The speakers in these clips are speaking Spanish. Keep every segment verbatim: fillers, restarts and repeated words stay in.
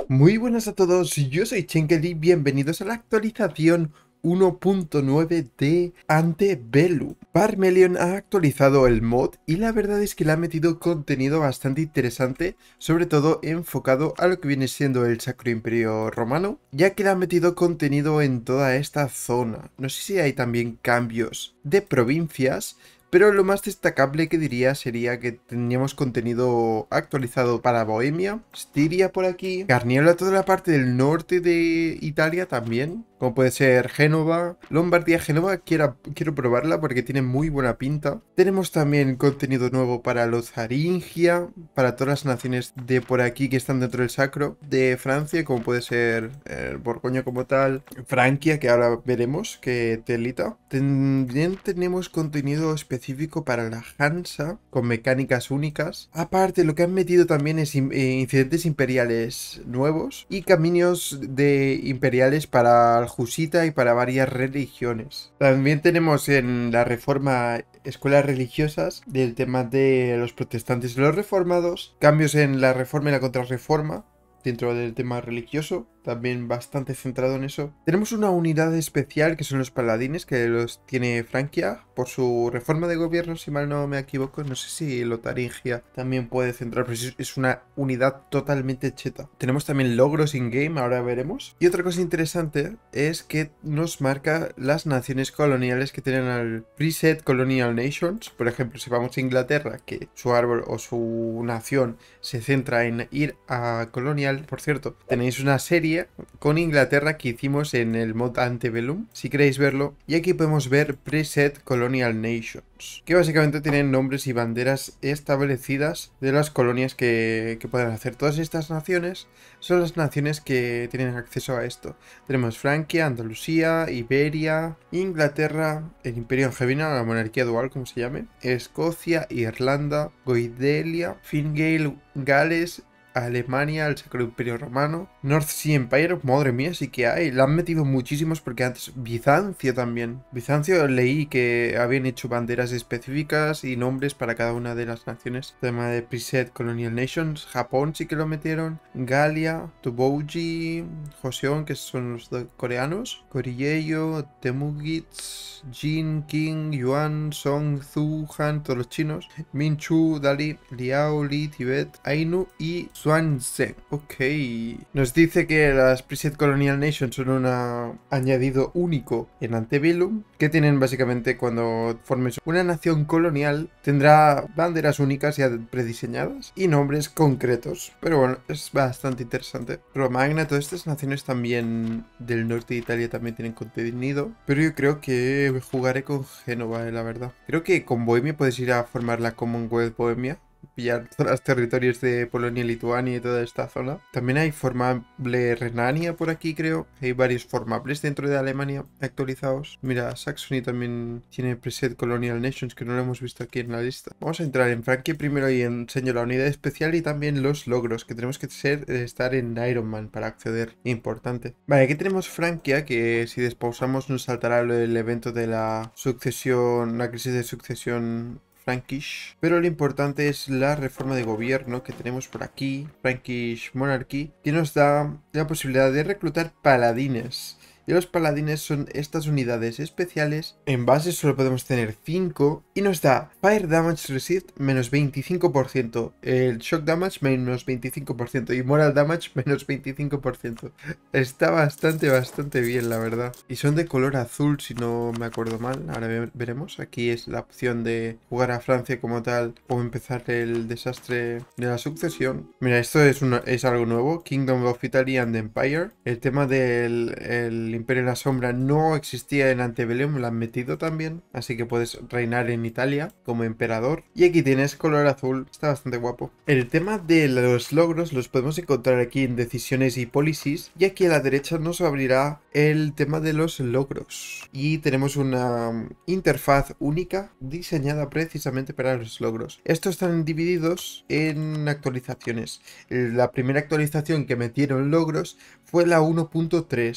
Muy buenas a todos, yo soy Chenkel y bienvenidos a la actualización uno punto nueve de Antebellum. Parmelion ha actualizado el mod y la verdad es que le ha metido contenido bastante interesante, sobre todo enfocado a lo que viene siendo el Sacro Imperio Romano, ya que le ha metido contenido en toda esta zona. No sé si hay también cambios de provincias, pero lo más destacable que diría sería que teníamos contenido actualizado para Bohemia, Estiria por aquí, Carniola, toda la parte del norte de Italia también, como puede ser Génova, Lombardía, Génova, quiero, quiero probarla porque tiene muy buena pinta. Tenemos también contenido nuevo para Lozaringia, para todas las naciones de por aquí que están dentro del Sacro, de Francia, como puede ser el Borgoña como tal, Francia, que ahora veremos que telita. También tenemos contenido específico para la Hansa, con mecánicas únicas. Aparte, lo que han metido también es in eh, incidentes imperiales nuevos y caminos de imperiales para el Jusita y para varias religiones. También tenemos en la reforma escuelas religiosas del tema de los protestantes y los reformados, cambios en la reforma y la contrarreforma dentro del tema religioso, también bastante centrado en eso. Tenemos una unidad especial que son los paladines, que los tiene Francia por su reforma de gobierno, si mal no me equivoco. No sé si Lotaringia también puede centrar, pero es una unidad totalmente cheta. Tenemos también logros in-game, ahora veremos. Y otra cosa interesante es que nos marca las naciones coloniales que tienen al preset Colonial Nations. Por ejemplo, si vamos a Inglaterra, que su árbol o su nación se centra en ir a colonial. Por cierto, tenéis una serie con Inglaterra que hicimos en el mod Antebellum, si queréis verlo, y aquí podemos ver Preset Colonial Nations, que básicamente tienen nombres y banderas establecidas de las colonias que, que pueden hacer. Todas estas naciones son las naciones que tienen acceso a esto. Tenemos Francia, Andalucía, Iberia, Inglaterra, el Imperio Angevino, la monarquía dual, como se llame, Escocia, Irlanda, Goidelia, Fingale, Gales, Alemania, el Sacro Imperio Romano, North Sea Empire, madre mía, sí que hay. Le han metido muchísimos porque antes Bizancio también. Bizancio leí que habían hecho banderas específicas y nombres para cada una de las naciones. Tema de Preset Colonial Nations, Japón sí que lo metieron, Galia, Tubouji, Joseon, que son los coreanos, Koryeyo, Temugits, Jin, King, Yuan, Song, Zhu, Han, todos los chinos, Minchu, Dali, Liao, Li, Tibet, Ainu y Zhuangzi. Ok. Nos dice que las Preset Colonial Nations son un añadido único en Antebellum, que tienen básicamente cuando formes una nación colonial, tendrá banderas únicas ya prediseñadas y nombres concretos. Pero bueno, es bastante interesante. Romagna, todas estas naciones también del norte de Italia también tienen contenido, pero yo creo que jugaré con Génova, eh, la verdad. Creo que con Bohemia puedes ir a formar la Commonwealth Bohemia, pillar todos los territorios de Polonia, Lituania y toda esta zona. También hay formable Renania por aquí, creo. Hay varios formables dentro de Alemania actualizados. Mira, Saxony también tiene preset Colonial Nations, que no lo hemos visto aquí en la lista. Vamos a entrar en Francia primero y enseño la unidad especial y también los logros, que tenemos que ser, estar en Iron Man para acceder. Importante. Vale, aquí tenemos Francia, que si despausamos nos saltará el evento de la sucesión, la crisis de sucesión Frankish, pero lo importante es la reforma de gobierno que tenemos por aquí, Frankish Monarchy, que nos da la posibilidad de reclutar paladines. Y los paladines son estas unidades especiales. En base solo podemos tener cinco. Y nos da Fire Damage Received menos veinticinco por ciento. El Shock Damage menos veinticinco por ciento. Y Moral Damage menos veinticinco por ciento. Está bastante, bastante bien, la verdad. Y son de color azul, si no me acuerdo mal. Ahora ve veremos. Aquí es la opción de jugar a Francia como tal, o empezar el desastre de la sucesión. Mira, esto es, una, es algo nuevo. Kingdom of Italy and Empire. El tema del el Imperio de la Sombra no existía en Antebellum, lo han metido también, así que puedes reinar en Italia como emperador. Y aquí tienes color azul, está bastante guapo. El tema de los logros los podemos encontrar aquí en decisiones y policies, y aquí a la derecha nos abrirá el tema de los logros. Y tenemos una interfaz única diseñada precisamente para los logros. Estos están divididos en actualizaciones. La primera actualización que metieron logros fue la uno punto tres.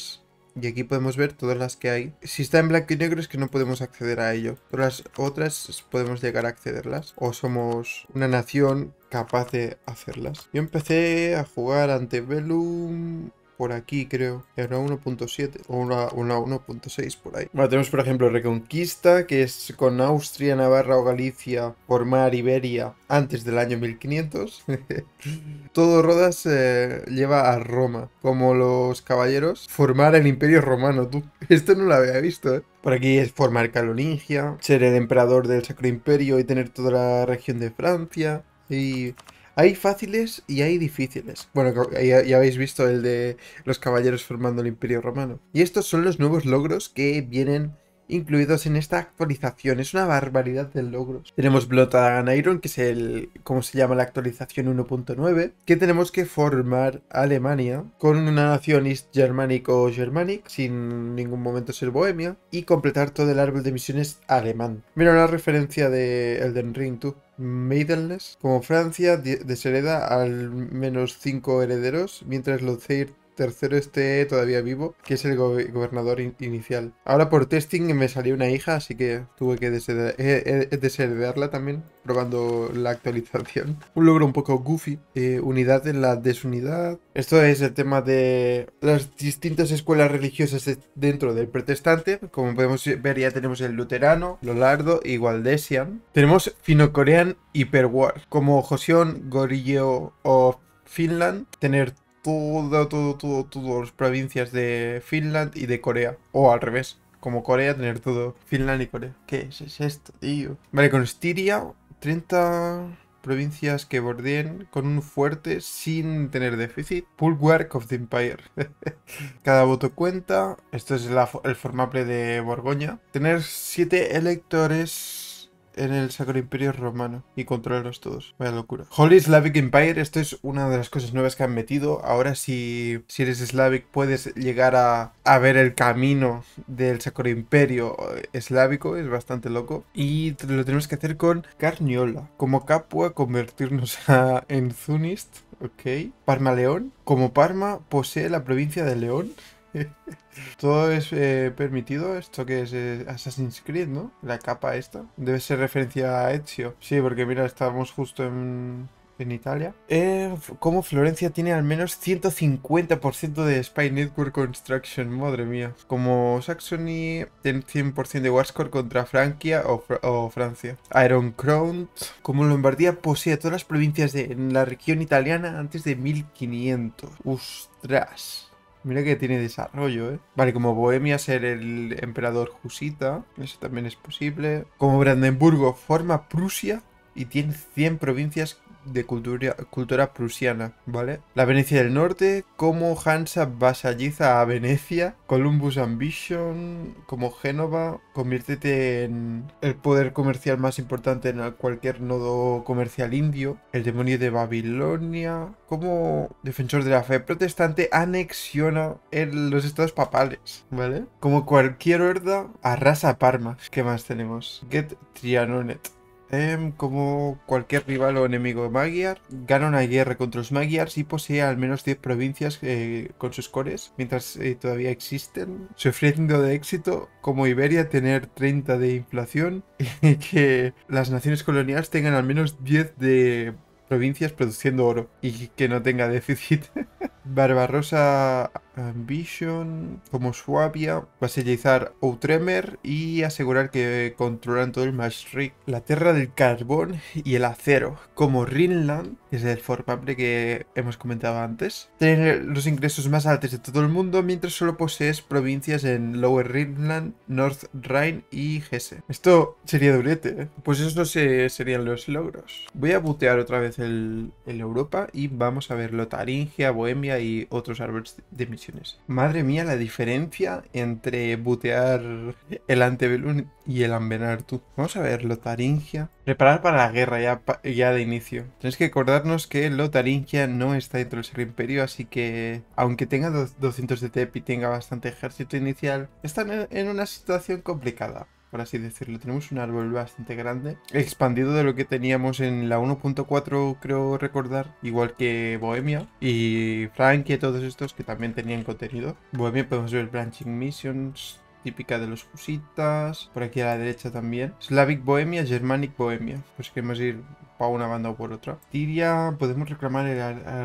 Y aquí podemos ver todas las que hay. Si está en blanco y negro es que no podemos acceder a ello. Todas las otras podemos llegar a accederlas. O somos una nación capaz de hacerlas. Yo empecé a jugar Antebellum por aquí, creo. Era uno punto siete o una, una uno punto seis por ahí. Bueno, tenemos por ejemplo Reconquista, que es con Austria, Navarra o Galicia, formar Iberia antes del año mil quinientos. Todo Rodas eh, lleva a Roma, como los caballeros, formar el Imperio Romano, tú. Esto no lo había visto, ¿eh? Por aquí es formar Carolingia, ser el emperador del Sacro Imperio y tener toda la región de Francia. Y hay fáciles y hay difíciles. Bueno, ya, ya habéis visto el de los caballeros formando el Imperio Romano. Y estos son los nuevos logros que vienen incluidos en esta actualización. Es una barbaridad de logros. Tenemos Blood and Iron, que es el, ¿cómo se llama? La actualización uno punto nueve, que tenemos que formar Alemania con una nación East Germanic o Germanic, sin ningún momento ser Bohemia, y completar todo el árbol de misiones alemán. Mira una referencia de Elden Ring, tú. Maidenless. Como Francia deshereda al menos cinco herederos, mientras Lothair tercero esté todavía vivo, que es el go gobernador in inicial. Ahora por testing me salió una hija, así que tuve que deshered eh, eh, desheredarla también, probando la actualización. Un logro un poco goofy, eh, unidad en la desunidad. Esto es el tema de las distintas escuelas religiosas de dentro del protestante. Como podemos ver, ya tenemos el luterano, Lollardo y Waldesian. Tenemos Fino-Korean Hyperwar, como Joseon, Goryeo o Finland, tener todo, todo, todo, todas las provincias de Finland y de Corea. O al revés, como Corea, tener todo Finland y Corea. ¿Qué es, es esto, tío? Vale, con Styria, treinta provincias que bordeen con un fuerte sin tener déficit. Bulwark of the Empire. Cada voto cuenta. Esto es la, el formable de Borgoña. Tener siete electores en el Sacro Imperio Romano y controlarlos todos. Vaya locura. Holy Slavic Empire, esto es una de las cosas nuevas que han metido. Ahora si, si eres Slavic puedes llegar a, a ver el camino del Sacro Imperio eslávico, es bastante loco. Y lo tenemos que hacer con Carniola. Como Capua convertirnos a, en Zunist, ok. Parma León. Como Parma posee la provincia de León. Todo es eh, permitido. Esto que es eh, Assassin's Creed, ¿no? La capa esta. Debe ser referencia a Ezio. Sí, porque mira, estamos justo en, en Italia. Eh, como Florencia tiene al menos ciento cincuenta por ciento de Spy Network Construction. Madre mía. Como Saxony tiene cien por ciento de Warscore contra Francia o, Fr o Francia. Iron Crown. Como Lombardía posee todas las provincias de en la región italiana antes de mil quinientos. ¡Ostras! Mira que tiene desarrollo, ¿eh? Vale, como Bohemia ser el emperador Jusita, eso también es posible. Como Brandenburgo forma Prusia y tiene cien provincias de cultura, cultura prusiana, ¿vale? La Venecia del Norte, como Hansa vasalliza a Venecia. Columbus Ambition, como Génova, conviértete en el poder comercial más importante en cualquier nodo comercial indio. El demonio de Babilonia, como defensor de la fe protestante, anexiona en los estados papales, ¿vale? Como cualquier horda, arrasa Parma. ¿Qué más tenemos? Get Trianonet. Eh, como cualquier rival o enemigo Magyar, gana una guerra contra los Magyars y posee al menos diez provincias eh, con sus cores, mientras eh, todavía existen, sufriendo de éxito, como Iberia, tener treinta de inflación y que las naciones coloniales tengan al menos diez de provincias produciendo oro y que no tenga déficit. Barbarossa Ambition, como Suabia, vasallizar Outremer y asegurar que controlan todo el Maastricht, la tierra del carbón y el acero, como Rhineland, que es el formable que hemos comentado antes. Tener los ingresos más altos de todo el mundo mientras solo posees provincias en Lower Rhineland, North Rhine y Hesse. Esto sería durete, ¿eh? Pues esos eh, serían los logros. Voy a butear otra vez el, el Europa y vamos a ver Lotaringia, Bohemia y otros árboles de misiones. Madre mía, la diferencia entre butear el Antebellum y el Anbenar, tú. Vamos a ver, Lotaringia. Preparar para la guerra ya, ya de inicio. Tenéis que acordarnos que Lotaringia no está dentro del Sacro Imperio, así que aunque tenga doscientos de T E P y tenga bastante ejército inicial, están en una situación complicada. por así decirlo. Tenemos un árbol bastante grande, expandido de lo que teníamos en la uno punto cuatro, creo recordar, igual que Bohemia y Frankie y todos estos que también tenían contenido. Bohemia podemos ver Branching Missions, típica de los fusitas, por aquí a la derecha también. Slavic Bohemia, Germanic Bohemia, pues queremos ir para una banda o por otra. Tiria, podemos reclamar el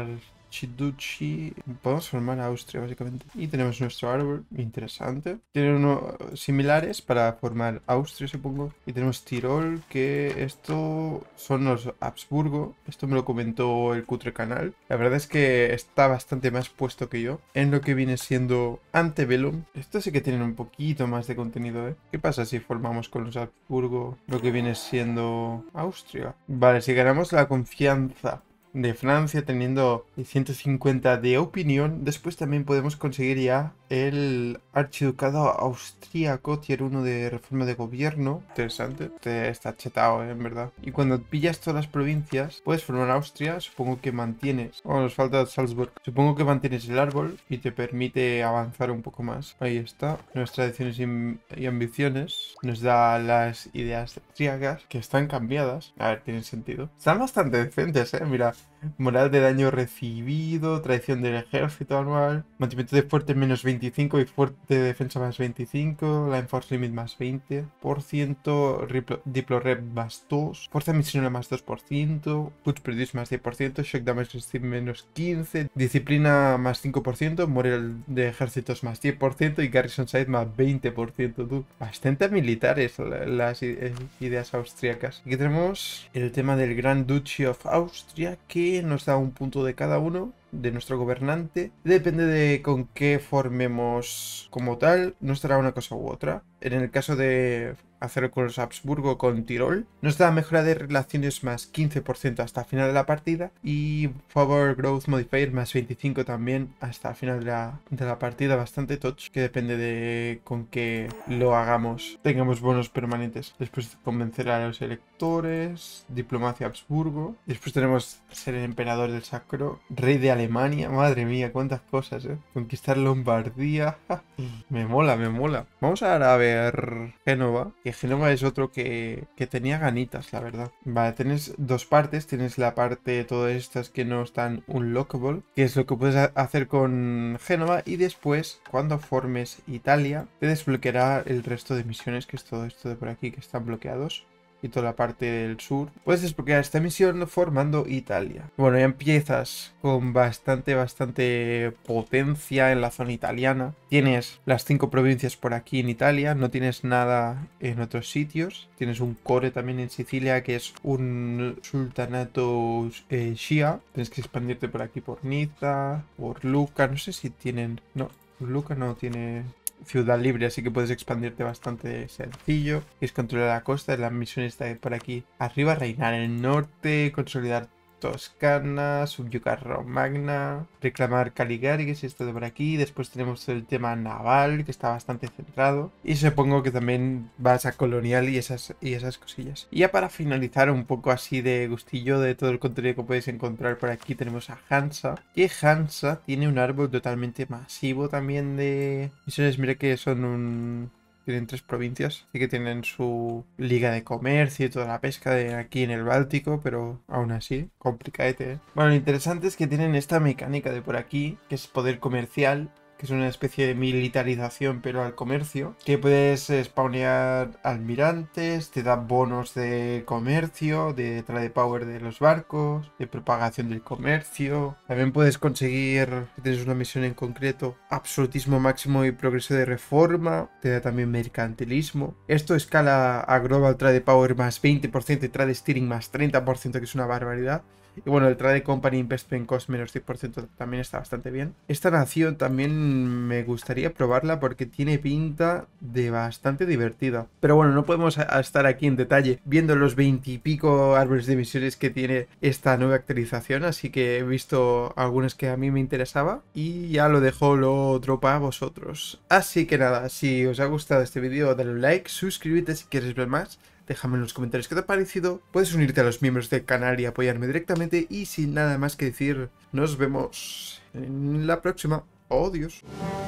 Archiduchy, podemos formar a Austria básicamente. Y tenemos nuestro árbol, interesante. Tienen unos similares para formar Austria, supongo. Y tenemos Tirol, que esto son los Habsburgo. Esto me lo comentó el Cutre Canal. La verdad es que está bastante más puesto que yo en lo que viene siendo Antebellum. Estos sí que tienen un poquito más de contenido, ¿eh? ¿Qué pasa si formamos con los Habsburgo lo que viene siendo Austria? Vale, si ganamos la confianza de Francia teniendo ciento cincuenta de opinión, después también podemos conseguir ya el archiducado austríaco tier uno de reforma de gobierno. Interesante, este está chetado, ¿eh? En verdad. Y cuando pillas todas las provincias puedes formar Austria. Supongo que mantienes, oh, nos falta Salzburg, supongo que mantienes el árbol y te permite avanzar un poco más. Ahí está, nuestras tradiciones y ambiciones nos da las ideas austríacas que están cambiadas. A ver, tienen sentido, están bastante decentes, eh, mira. Moral de daño recibido, traición del ejército anual, mantenimiento de fuerte menos veinticinco y fuerte de defensa más veinticinco, la enforce limit más veinte por ciento, diplo rep más dos, fuerza misionera más dos por ciento, push produce más diez por ciento, shock damage resist menos quince, disciplina más cinco por ciento, moral de ejércitos más diez por ciento y garrison side más veinte por ciento. Tú, bastante militares las ideas austríacas. Aquí tenemos el tema del Grand Duchy of Austria, que nos da un punto de cada uno de nuestro gobernante. Depende de con qué formemos como tal, nos dará una cosa u otra. En el caso de hacerlo con los Habsburgo, con Tirol, nos da mejora de relaciones más quince por ciento hasta el final de la partida y Power Growth Modifier más veinticinco también hasta el final de la, de la partida. Bastante touch, que depende de con qué lo hagamos, tengamos bonos permanentes. Después convencer a los electores, diplomacia Habsburgo. Después tenemos ser el emperador del Sacro, rey de Alemania. Madre mía, cuántas cosas, eh. Conquistar Lombardía. Me mola, me mola. Vamos ahora a ver Génova, que Génova es otro que, que tenía ganitas, la verdad. Vale, tienes dos partes. Tienes la parte de todas estas que no están unlockable, que es lo que puedes hacer con Génova, y después, cuando formes Italia, te desbloqueará el resto de misiones, que es todo esto de por aquí que están bloqueados. Y toda la parte del sur. Puedes desbloquear esta misión formando Italia. Bueno, ya empiezas con bastante, bastante potencia en la zona italiana. Tienes las cinco provincias por aquí en Italia. No tienes nada en otros sitios. Tienes un core también en Sicilia, que es un sultanato eh, Shia. Tienes que expandirte por aquí por Niza, por Lucca. No sé si tienen... No, Lucca no tiene... ciudad libre, así que puedes expandirte bastante sencillo. Es controlar la costa, la misión está por aquí arriba, reinar en el norte, consolidar Toscana, subyugar Romagna, reclamar Caligari, que es esto de por aquí. Después tenemos el tema naval, que está bastante centrado, y supongo que también vas a colonial y esas, y esas cosillas. Y ya para finalizar un poco así de gustillo de todo el contenido que podéis encontrar por aquí, tenemos a Hansa, que Hansa tiene un árbol totalmente masivo también de misiones. Mira que son un... tienen tres provincias, así que tienen su liga de comercio y toda la pesca de aquí en el Báltico, pero aún así, complicadete, ¿eh? Bueno, lo interesante es que tienen esta mecánica de por aquí, que es poder comercial, que es una especie de militarización pero al comercio, que puedes spawnear almirantes, te da bonos de comercio, de trade power de los barcos, de propagación del comercio. También puedes conseguir, si tienes una misión en concreto, absolutismo máximo y progreso de reforma, te da también mercantilismo. Esto escala a global trade power más veinte por ciento y trade steering más treinta por ciento, que es una barbaridad. Y bueno, el Trade Company Investment Cost menos diez por ciento también está bastante bien. Esta nación también me gustaría probarla porque tiene pinta de bastante divertida. Pero bueno, no podemos estar aquí en detalle viendo los veintipico árboles de misiones que tiene esta nueva actualización. Así que he visto algunos que a mí me interesaba y ya lo dejo lo otro para vosotros. Así que nada, si os ha gustado este vídeo, dale un like, suscríbete si quieres ver más. Déjame en los comentarios qué te ha parecido. Puedes unirte a los miembros del canal y apoyarme directamente. Y sin nada más que decir, nos vemos en la próxima. Adiós.